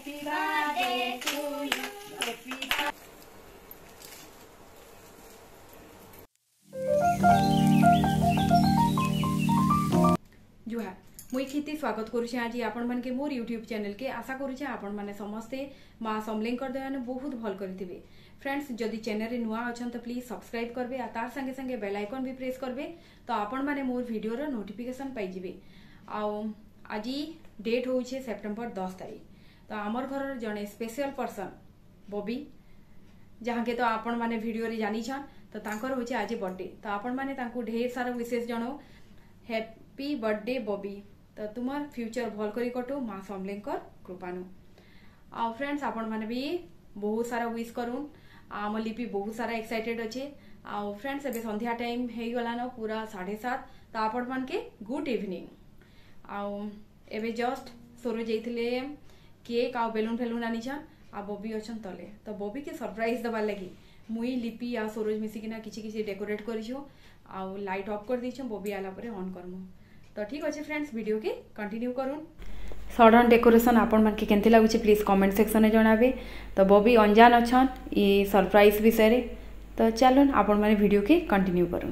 Happy birthday to you. Happy birthday. जुहार मुई खेती स्वागत करुचे आज आपण मन के मोर यूट्यूब चैनल के आशा करुचे आपण माने समस्ते माँ समलेंकर दयाने बहुत भल करिथिबे। फ्रेंड्स जदि चैनल रे नुआ अछन तो प्लीज सब्सक्राइब करबे आ तार संगे संगे बेल आइकन भी प्रेस करबे तो आपण माने मोर वीडियो रो नोटिफिकेशन पाई जिवे। आ आज डेट होउछे सेप्टेम्बर 10 तारीख तो आमर घर जने स्पेशल पर्सन बॉबी जहाँ के तो आपण माने वीडियो रे जानी छन तो तांकर होचे आज बर्थडे तो आपण माने तांको ढेर सारा विशेष जणो हैप्पी बर्थडे बॉबी तो तुमार फ्यूचर भल करी कटो माँ समलेंकर कृपानु। आ फ्रेंड्स आपण माने भी बहुत सारा विश करूँ आम लिपि बहुत सारा एक्साइटेड अच्छे। आ फ्रेंड्स एबे संध्या टाइम हे गला न पूरा 7:30 तो आपण मान के गुड इवनिंग। आ एबे जस्ट सोरो जाइथिले केक आ बेलून फेलून आनी छन आ बॉबी अछन तले तो बॉबी के सरप्राइज दबा लगी मुई लिपि आ सोरोज मिसिकिना किछि किछि डेकोरेट करिछो आ लाइट ऑफ कर दिछो बॉबी आला परे ऑन करमु तो ठीक अच्छे। फ्रेंड्स वीडियो के कंटिन्यू करूँ सडन डेकोरेशन आपण मन के केनते लागुचे प्लीज कमेंट सेक्शन में जणाबे। तो बॉबी अनजान अछन ये सरप्राइज विषय तो चलन आपण माने वीडियो के कंटिन्यू करूँ।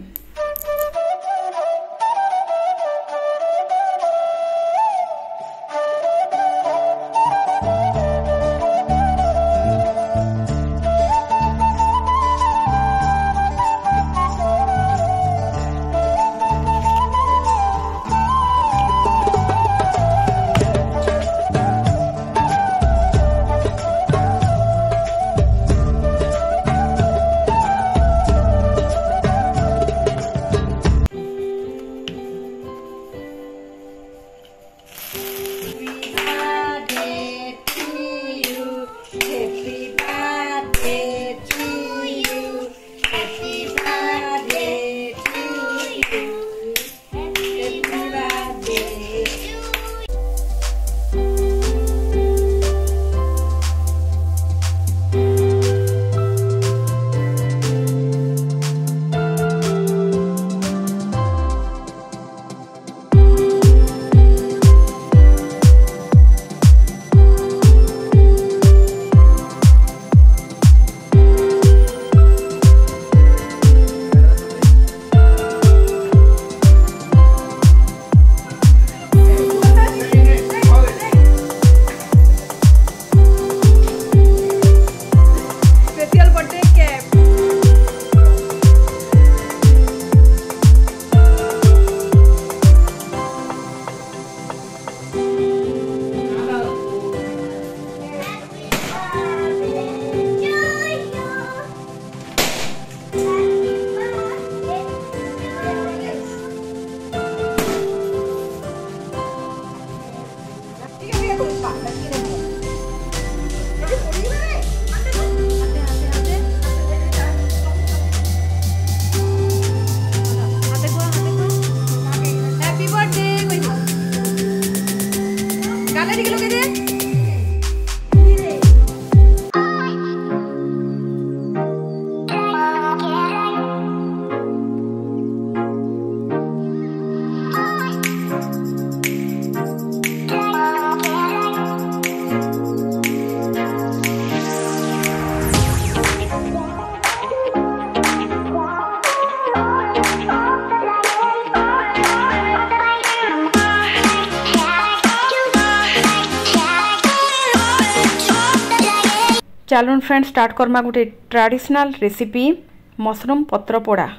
चलन फ्रेंड स्टार्ट करमा गोटे ट्रेडिशनल रेसिपी मशरूम पत्र पोड़ा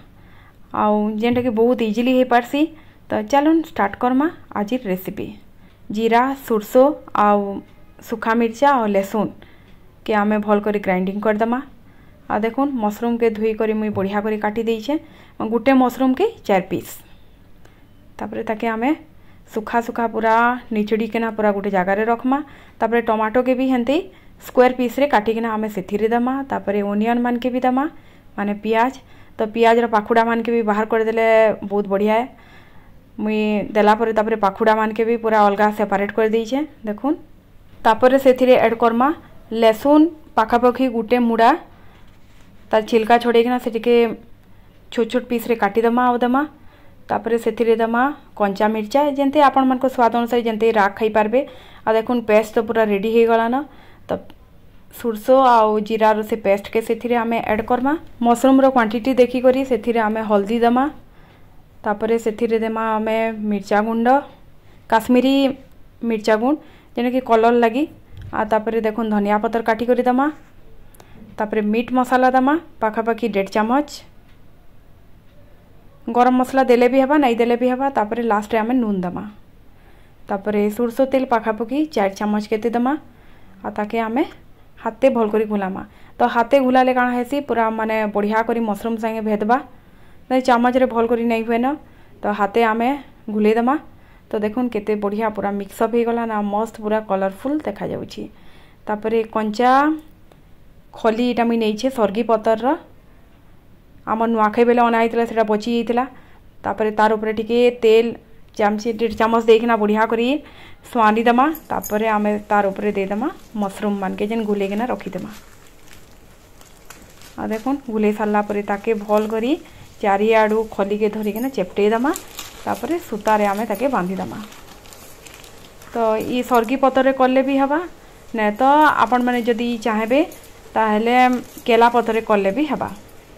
आउ जेनटा कि बहुत इजिली हो पारसी तो चलन स्टार्ट करमा आज रेसिपी जीरा सुरसो आउ सुखा मिर्चा और लहसुन के आमे भल कर ग्राइंडिंग करदमा। आ देखुन मशरूम के धोई कर मुई बढ़िया कर काटी देछे गोटे मशरूम के 4 पीस तापरे ताके आमे सुखा सुखा पूरा निचड़ी केना पूरा गोटे जगार रखमा। तापरे टमाटो के भी हेंते स्क्वायर पीस रे काटिकिना आमे सेथिरे दमा। तापरे ओनियन मान के भी दमा माने पियाज तो पियाज रो पाखुड़ा मान के भी बाहर कर देले बहुत बढ़िया है। मुई देला परे तापरे पाखुड़ा मान के भी पूरा अलगा सेपरेट कर देइछे देखुन। तापरे सेथिरे ऐड करमा लहसुन पाखापाखि गुटे मुड़ा तार छिलका छोड़ेकिना सेटिके छोट छोट पीस रे काटी दमा आउ दमा। तापरे सेथिरे दमा कंचा मिर्चा जेंते आपण मन को स्वाद अनुसार जेंते राख खाई पारबे। आ देखुन पेस्ट तो पूरा रेडी हे गला न तो सुरसो आउ जीरार से पेस्ट के से आम एड करमा। मशरूम रो क्वांटिटी देखी करी से आम हल्दी दमा, तापरे से देमा आम मिर्चा गुंड काश्मीरी मिर्चा गुंड जेने कि कलर लगी। आ तापरे देखुन धनिया पतर काटी करी दमा, तापरे मीट मसाला दमा पाखापाखि 1.5 चमच, गरम मसला देले भी हवा नहीं देले भी हवा। तापरे लास्ट आम नून दमा, तापरे सुरसो तेल पाखापाखि 4 चमच केते दमा। आ ताके आमे हाथे भल करी घुलामा। तो हाथे घुलाले काଣା हेसी पूरा माने बढ़िया करी मशरूम संगे भेदबा, नहीं चामच रे भल करी नहीं हुए न। तो हाथे आमे घुले दमा। तो देखुन केते बढ़िया पूरा मिक्सअप हो गला ना, मस्त पूरा कलरफुल देखा जाउछि। तापरे कंचा खली इटा मुई नैछे सरगी पतर रो, आम नुआखाई बेले अना होइतला सेटा बची जाइतला। तापरे तार ऊपर टिके तेल चामच 1.5 चमच देकिना बढ़िया करी स्वानी दमा। तापरे आमे तार ऊपर दे दमा मशरूम मान के जेन गुलेकिना रखी दमा। आ देखुन गुले सारला परे ताके भल करी चारिआडू खली के धरिकिना चेपटे दमा। तापरे सूतारे आमे ताके बांधी दमा। तो ई सरगी पतर कले भी हवा, ने तो आपण माने जदी चाहेबे ताहले केला पतर कले भी हवा।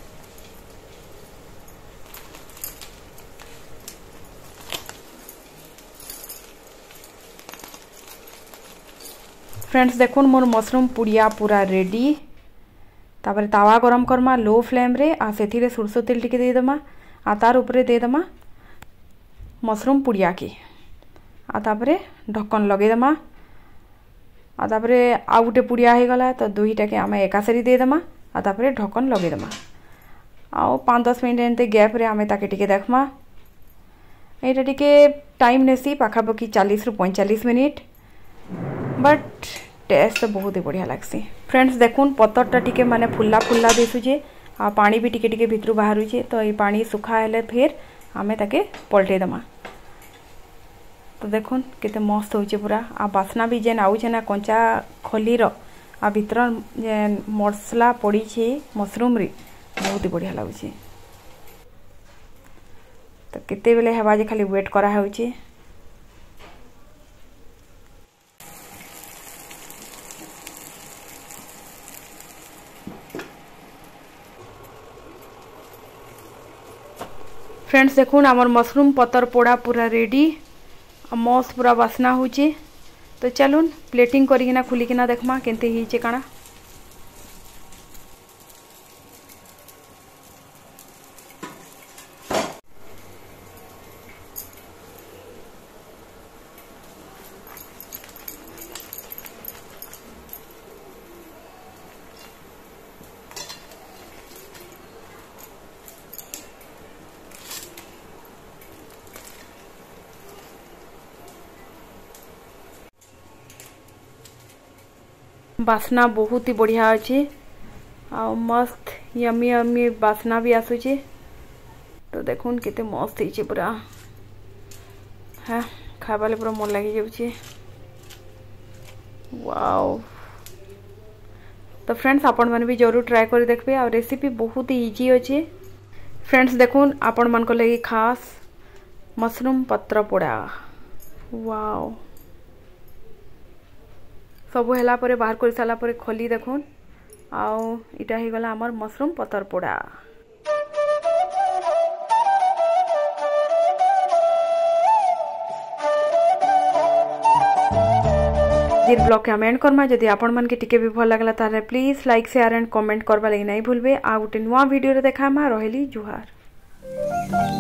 फ्रेंड्स देखुन मोर मशरूम पुड़िया पूरा रेडी। तापर तावा गरम करमा लो फ्लेम रे, आ सेथिरे सुरसो तेल टिके दे दमा। आ तार ऊपर दे दमा मशरूम पुड़िया के। आ तापरे ढक्कन लगे दमा। आ तापरे आ गुटे पुड़िया हो गला तो दुईटा के आमे एकासरी दे दमा। आ तापरे ढक्कन लगे दमा। आ 5-10 मिनट एंते गैप रे आमे ताके टिके देखमा। एटा टिके टाइम नेसी पाखापाखि 40 रु 45 मिनिट, बट टेस्ट तो बहुत ही बढ़िया लगसी। फ्रेंड्स देखुन पतरटा टिके माने फुल्ला फुल्ला दिसुचे, आ पानी भी टिके टिके भितरु बाहरुचे। तो ये पानी सुखा हेले फिर आमे ताके पलटे दमा। तो देखुन केते मस्त होचे पूरा। आ बास्ना भी जेन आउचे ना कंचा खलीर आ भितर जेन मसला पड़ी छे मशरूम रे, बहुत ही बढ़िया लागुचे। तो केते बेले हेबा जे खाली वेट करा होचे। फ्रेंड्स देखुन आमर मशरूम पतर पोड़ा पूरा रेडी, मस्त पूरा बास्ना होची। तो चलुन प्लेटिंग करिकिना खुलिकिना देखमा केनते हिचे काना। बास्ना बहुत ही बढ़िया अच्छे, आ मस्त यमी यमी बास्ना भी आसुचे। तो देखुन केते मस्त होइचे पूरा, हाँ खाबाले पूरा मन लगी जाउचे। वाओ। तो फ्रेंड्स आपण माने भी जरूर ट्राई कर देखबे, आ रेसिपी बहुत ही इजी अच्छे। फ्रेंड्स देखुन आपण मान को लगी खास मशरूम पत्र पोड़ा। वाओ। सबू हैला परे बाहर कर साला परे खोली देखुन, आउ इटा ही गला हमर मशरूम पतर पोड़ा। जिन ब्लॉग के हम एंड करमा। जदि आपण मन के टिके भी भल लागला तारे please like share and comment करबा लगी नहीं भूलबे। आ गुटे नुआ वीडियो रे देखामा। रहेली जुहार।